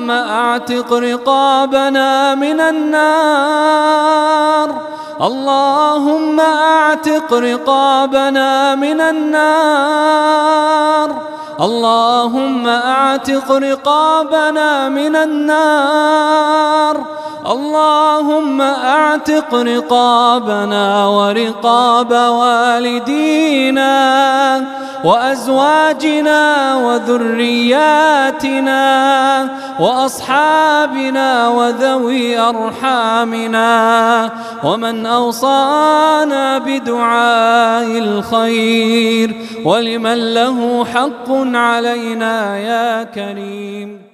اللهم أعتق رقابنا من النار، اللهم أعتق رقابنا من النار، اللهم أعتق رقابنا من النار، اللهم أعتق رقابنا ورقاب والدينا وأزواجنا وذرياتنا وأصحابنا وذوي أرحامنا ومن أوصانا بدعاء الخير ولمن له حق علينا يا كريم.